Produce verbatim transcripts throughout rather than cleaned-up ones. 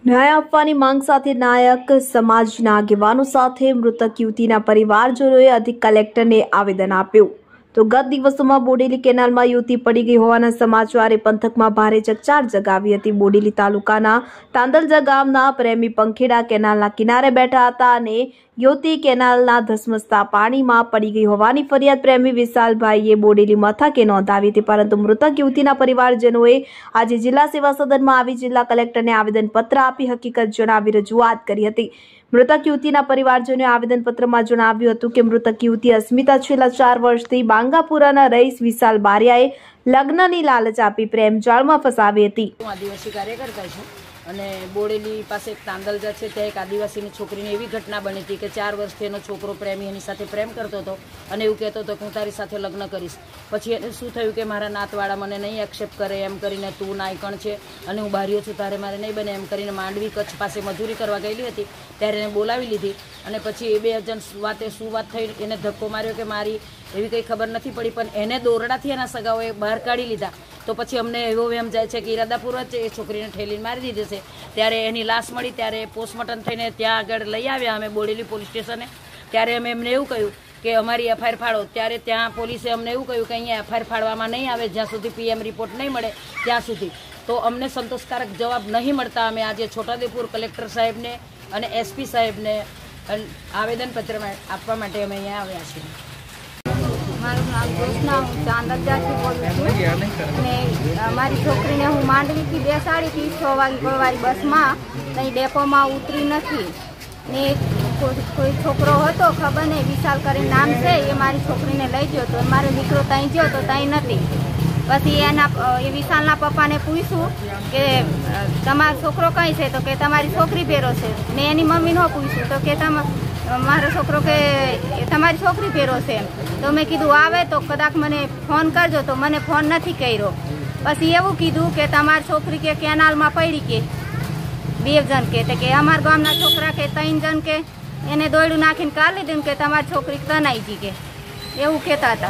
ન્યાય આપવાની માંગ સાથે નાયક સમાજના આગેવાનો સાથે મૃતક યુવતીના પરિવારજનોએ અધિક કલેક્ટરને આવેદન આપ્યું તો ગત દિવસોમાં બોડેલી કેનાલમાં યુવતી પડી ગઈ હોવાના સમાચારે પંથકમાં ભારે ચકચાર જગાવી હતી। બોડેલી તાલુકાના તાંદલજા ગામના પ્રેમી પંખેડા કેનાલના કિનારે બેઠા હતા અને યુવતી કેનાલના ધસમસતા પાણીમાં પડી ગઈ હોવાની ફરિયાદ પ્રેમી વિશાલભાઈએ બોડેલી મથકે નોંધાવી હતી, પરંતુ મૃતક યુવતીના પરિવારજનોએ આજે જિલ્લા સેવા સદનમાં આવી જિલ્લા કલેક્ટરને આવેદનપત્ર આપી હકીકત જણાવી રજૂઆત કરી હતી। મૃતક યુવતીના પરિવારજનોએ આવેદનપત્રમાં જણાવ્યું હતું કે મૃતક યુવતી અસ્મિતા છેલ્લા ચાર વર્ષથી બાંગાપુરાના રહીશ વિશાલ બારિયાએ લગ્નની લાલચ આપી પ્રેમ જાળમાં ફસાવી હતી। આદિવાસી કાર્યકર્તા છું અને બોડેલી પાસે એક તાંદલજા છે, ત્યાં એક આદિવાસીની છોકરીને એવી ઘટના બની હતી કે ચાર વર્ષથી એનો છોકરો પ્રેમી એની સાથે પ્રેમ કરતો હતો અને એવું કહેતો હતો કે હું તારી સાથે લગ્ન કરીશ। પછી એને શું થયું કે મારા નાતવાળા મને નહીં એક્સેપ્ટ કરે એમ કરીને તું નાયકણ છે અને હું બારીઓ છું, તારે મારે નહીં બને એમ કરીને માંડવી કચ્છ પાસે મજૂરી કરવા ગયેલી હતી ત્યારે એને બોલાવી લીધી અને પછી એ બે જણ વાતે શું વાત થઈ એને ધક્કો માર્યો કે મારી એવી કંઈ ખબર નથી પડી, પણ એને દોરડાથી એના સગાઓએ બહાર કાઢી લીધા। તો પછી અમને એવો વેમ જાય છે કે ઈરાદાપૂર્વક એ છોકરીને ઠેલીને મારી દીધી છે। ત્યારે એની લાશ મળી ત્યારે પોસ્ટમોર્ટમ થઈને ત્યાં આગળ લઈ આવ્યા અમે બોડેલી પોલીસ સ્ટેશને। ત્યારે અમે એમને એવું કહ્યું કે અમારી એફઆઈઆર ફાળો, ત્યારે ત્યાં પોલીસે અમને એવું કહ્યું કે અહીંયા એફઆઈઆર ફાળવામાં નહીં આવે જ્યાં સુધી પીએમ રિપોર્ટ નહીં મળે ત્યાં સુધી। તો અમને સંતોષકારક જવાબ નહીં મળતા અમે આજે છોટાઉદેપુર કલેક્ટર સાહેબને અને એસપી સાહેબને આવેદનપત્ર આપવા માટે અમે અહીંયા આવ્યા છીએ। મારું નામ કૃષ્ણા, હું તાંદલજાથી બોલું છું અને મારી છોકરીને હું માંડવીથી બેસાડી હતી છ વાગે ગોળવાળી બસમાં, ત્યાં ડેપોમાં ઉતરી નથી ને કોઈ છોકરો હતો ખબર નહીં વિશાલ કરીને નામ છે, એ મારી છોકરીને લઈ ગયો તો મારો દીકરો ત્યાં ગયો તો ત્યાં નથી। પછી એના એ વિશાલના પપ્પાને પૂછ્યું કે તમારો છોકરો કઈ છે તો કે તમારી છોકરી ભેરો છે। મેં એની મમ્મીને પૂછ્યું તો કે તમે મારો છોકરો કે તમારી છોકરી ભેરો છે, તો મેં કીધું આવે તો કદાચ મને ફોન કરજો, તો મને ફોન નથી કર્યો। પછી એવું કીધું કે તમારી છોકરી કે કેનાલમાં પડી કે બે જણ કે કે અમારા ગામના છોકરા કે ત્રણ જણ કે એને દોયડું નાખીને કાઢી લીધું કે તમારી છોકરી તનાઈ ગઈ કે એવું કહેતા હતા।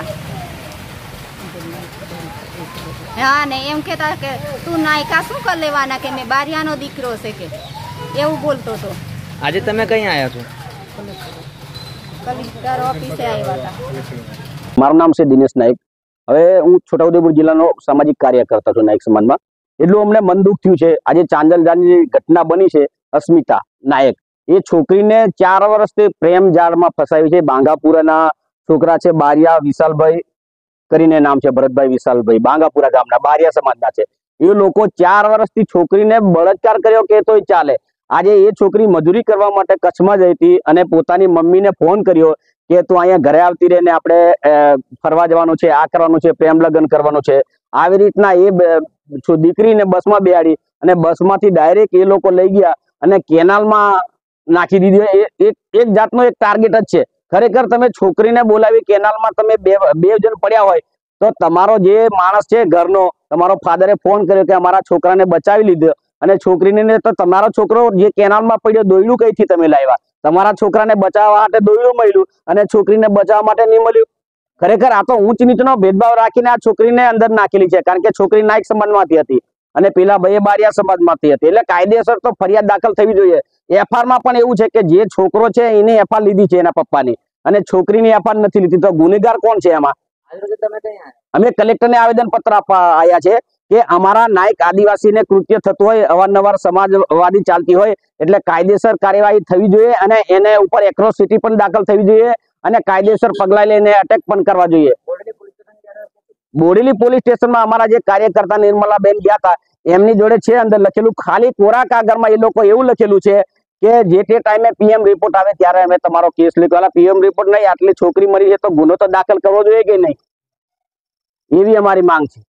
હા ને એમ કહેતા કે તું નાયકા શું કરી લેવાના કે મેં બારિયાનો દીકરો છે કે એવું બોલતો હતો। આજે તમે કઈ આવ્યા છો? કલેક્ટર ઓફિસે આવ્યા હતા। મારું નામ છે દિનેશ નાયક। હવે હું છોટાઉદેપુર જિલ્લાનો સામાજિક કાર્યકર્તા છું નાયક સમાજમાં। એટલું અમને મન દુઃખ થયું છે, આજે ચાંદલજાની ઘટના બની છે અસ્મિતા નાયક, એ છોકરીને ચાર વર્ષથી પ્રેમ જાળમાં ફસાવી છે। બાંગાપુરાના છોકરા છે બારિયા વિશાલભાઈ કરીને નામ છે, ભરતભાઈ વિશાલભાઈ, બાંગાપુરા ગામના બારિયા સમાજના છે। એ લોકો ચાર વર્ષથી છોકરીને બળાત્કાર કર્યો કે તોય ચાલે। આજે એ છોકરી મજૂરી કરવા માટે કચ્છમાં જઈ હતી અને પોતાની મમ્મીને ફોન કર્યો કે તું અહીંયા ઘરે આવતી રહે ને આપણે ફરવા જવાનું છે, આ કરવાનું છે, પ્રેમ લગ્ન કરવાનું છે। આવી રીતના એ દીકરીને બસમાં બેહાડી અને બસમાંથી ડાયરેક્ટ એ લોકો લઈ ગયા અને કેનાલમાં નાખી દીધી। એક એક જાતનો એક ટાર્ગેટ જ છે। ખરેખર તમે છોકરીને બોલાવી કેનાલમાં તમે બે બે જણ પડ્યા હોય તો તમારો જે માણસ છે ઘરનો, તમારો ફાધરે ફોન કર્યો કે અમારા છોકરાને બચાવી લીધો અને છોકરીને તો તમારો છોકરો જે કેનાલમાં પડ્યો દોયડું કઈથી તમે લાવ્યા? તમારા છોકરાને બચાવવા માટે દોયડું મળ્યું અને છોકરીને બચાવવા માટે નહીં મળ્યું। ખરેખર આ તો ઊંચ નીચનો ભેદભાવ રાખીને આ છોકરીને અંદર નાખેલી છે, કારણ કે છોકરી નાયક સમાજમાંથી હતી અને પેલા ભાઈ બારિયા સમાજમાંથી હતી। એટલે કાયદેસર તો ફરિયાદ દાખલ થવી જોઈએ। એફઆઈઆરમાં પણ એવું છે કે જે છોકરો છે એને એફઆઈઆર લીધી છે એના પપ્પાની અને છોકરીની એફઆઈઆર નથી લીધી, તો ગુનેગાર કોણ છે એમાં? અમે કલેક્ટરને આવેદન પત્ર આપવા આવ્યા છે કે અમારા નાયક આદિવાસીને કૃત્ય થતું હોય, અવારનવાર સમાજવાદી ચાલતી હોય એટલે કાયદેસર કાર્યવાહી થવી જોઈએ અને એને ઉપર એક્રોસિટી પણ દાખલ થવી જોઈએ અને કાયદેસર પગલાં લઈને અટેક પણ કરવા જોઈએ। બોડેલી પોલીસ સ્ટેશનમાં અમારા જે કાર્યકર્તા નિર્મલાબેન ગયા હતા એમની જોડે છે અંદર લખેલું, ખાલી કોરા કાગળમાં એ લોકો એવું લખેલું છે કે જે તે ટાઈમે પીએમ રિપોર્ટ આવે ત્યારે અમે તમારો કેસ લીધો। પીએમ રિપોર્ટ નહીં, આટલી છોકરી મરી છે તો ગુનો તો દાખલ કરવો જોઈએ કે નહીં, એવી અમારી માંગ છે।